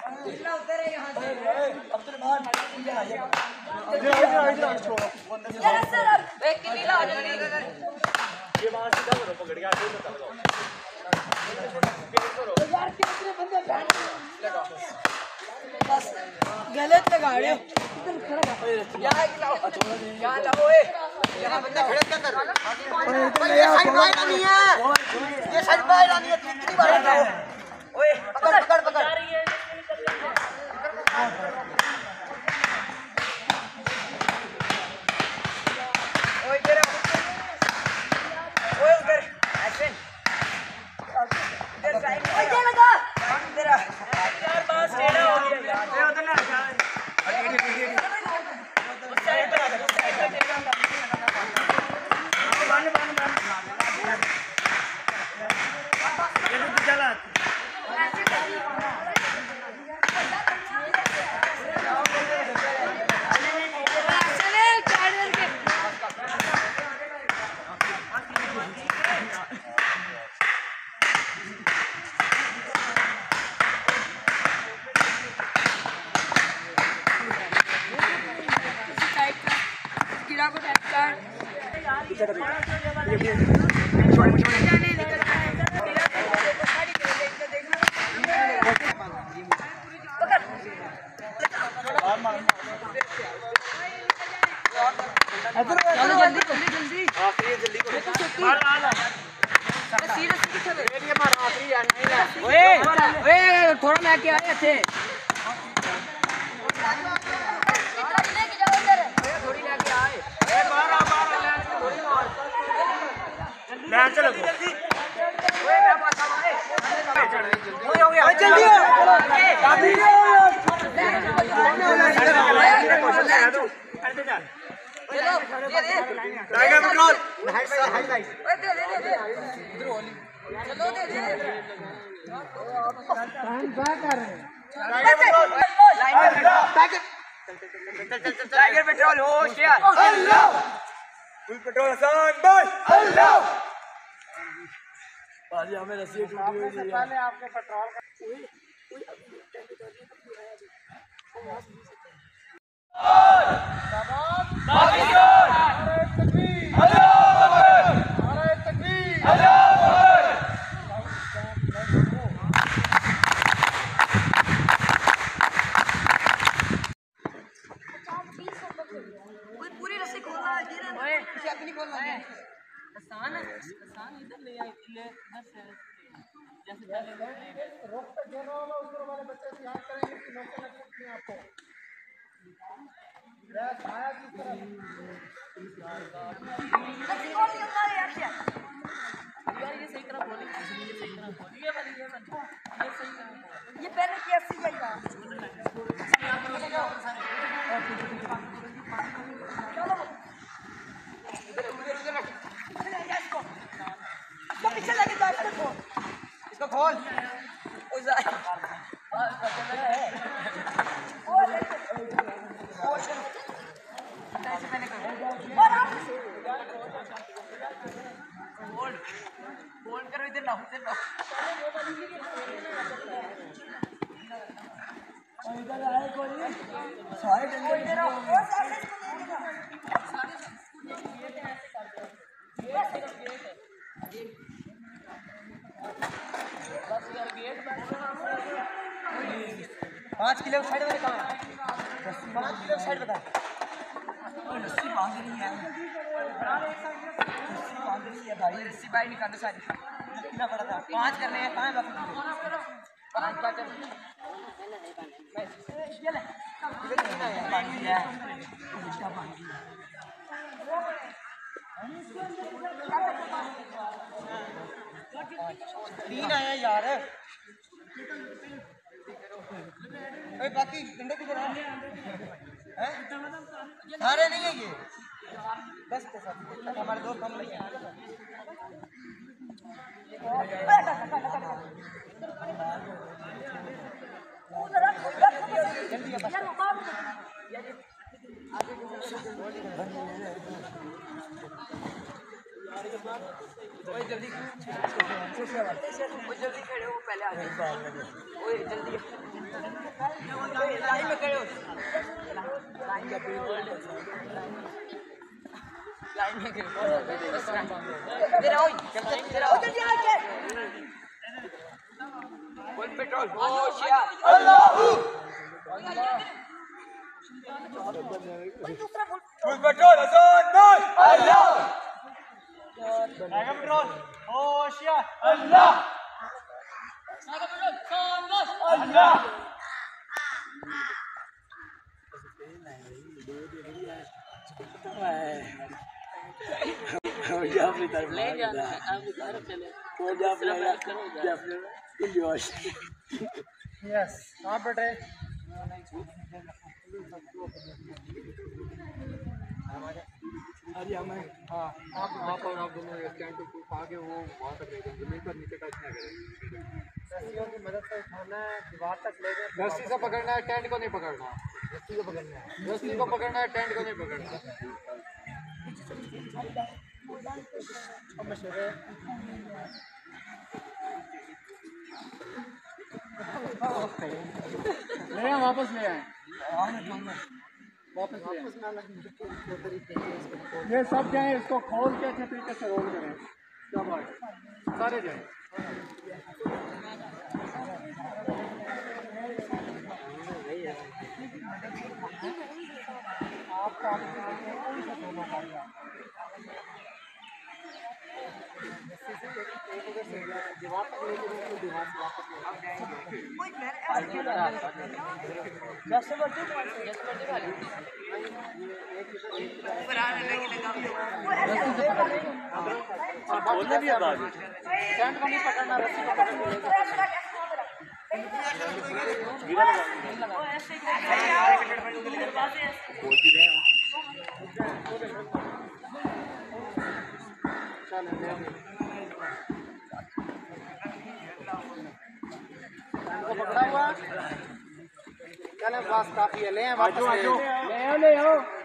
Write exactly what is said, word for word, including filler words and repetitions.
उतर है यहाँ से अब तो बाहर इधर इधर इधर छोड़ो सर एक की नीला आ जल्दी ये बाहर सीधा करो पकड़ के आगे तो लगाओ यार कितने बंदे बैठ लगाओ बस गलत लगा रहे हो इधर खड़ा यहाँ लाओ यहाँ लाओ ए यहाँ बंदे खड़े क्या कर रहे ये साइड बाहर नहीं है ये साइड बाहर नहीं है कितनी बार लगाओ ओए पकड़ पकड़ पकड़ ओए तेरा ओए उधर एक्शन इधर साइड में ओए लगा तेरा यार बात टेढ़ा हो गया ये उधर ना जा उस साइड पे उस साइड पे टेढ़ा बंद बंद बंद ये तो चला जल्दी जल्दी जल्दी आखिरी जल्दी करो मार मार सीरियस किथे ये मार आखिरी यार नहीं ला ओए ओए थोड़ा मैं के आए थे थोड़ी लेके आए ए बाहर आ बाहर ले थोड़ी मार ले चलो जल्दी ओए मैं पास आए ओए हो गया जल्दी हो काफी करते चल चलो दे दे tiger petrol height height height ओए दे दे दे इधर होली चलो दे दे टाइम क्या कर रहे हैं टाइगर पेट्रोल लाइन टाइगर चल चल चल टाइगर पेट्रोल होशियार अल्लाह फुल पेट्रोल आसान बस अल्लाह बाजी हमें रस्सी टूटी हुई है पहले आपके पेट्रोल का पूरी रस्सी खोलना है जी ने ओए इसे अपनी खोलना है आसान है आसान इधर ले आए ले इधर से जैसे पहले रोक पे जो ना होगा उसको हमारे बच्चे से याद करेंगे कि नौकर लग सकते हैं आपको रैस आया किस तरह रस्सी खोल दी उतार यार क्या यार ये सही तरह बोली ये सही तरह बोली ये वाली ये वाली ये सही तरह ये पहले की अस्सी जाएगा इसको पीछे लेके जा इसको खोल इसको खोल उस होल्ड होल्ड करो इधर लाओ इधर लाओ इधर आए कोई सारे डंडे इधर आओ पाँच किलो साइड में कहाँ है पाँच किलो साइड बता रस्सी बांध रही है रस्सी बांध रही है भाई रस्सी बाहर निकालो सारी कितना पड़ा था पाँच करने हैं कहाँ है पाँच पाँच ये ले बांध दिया है बांध दिया तीन आया यार अरे बाकी डंडे किधर हैं सारे नहीं है ये दस के साथ हमारे दो कम नहीं है ओए जल्दी ओए जल्दी खड़े हो पहले आ जाओ ओए जल्दी लाइन में खड़े हो लाइन का बिल्कुल लाइन में खड़े बस इधर आओ चल इधर आओ जल्दी आके फुल पेट्रोल होशियार अल्लाह फुल पेट्रोल हसन बोल अल्लाह आगे पेट्रोल होशियार अल्लाह आगे पेट्रोल हसन बोल अल्लाह मुझे अपनी तरफ ले जाना है आप उधर चले मुझे अपना यस यस हां बेटे अरे हमें हाँ आप वहाँ पर आप दोनों स्टैंड को आगे वो वहाँ तक ले जाएंगे जमीन पर नीचे टच ना करें रस्सियों की मदद से उठाना है दीवार तक ले जाए रस्सी से पकड़ना है टेंट को नहीं पकड़ना रस्सी को पकड़ना है रस्सी को पकड़ना है टेंट को नहीं पकड़ना ले आए वापस ले आए वापस ले ये सब जाए इसको खोल के अच्छे तरीके से रोल करें सब सारे जाए आपका दीवार तक लेके दीवार से वापस दस बजे दस बजे वाली ऊपर आने लगे लगा रस्सी से पकड़ और बोलने भी है बात स्टैंड को नहीं पकड़ना रस्सी को पकड़ लगा ऐसे बोलती रहे पकड़ा हुआ चले बस काफी है ले वापस ले आओ ले आओ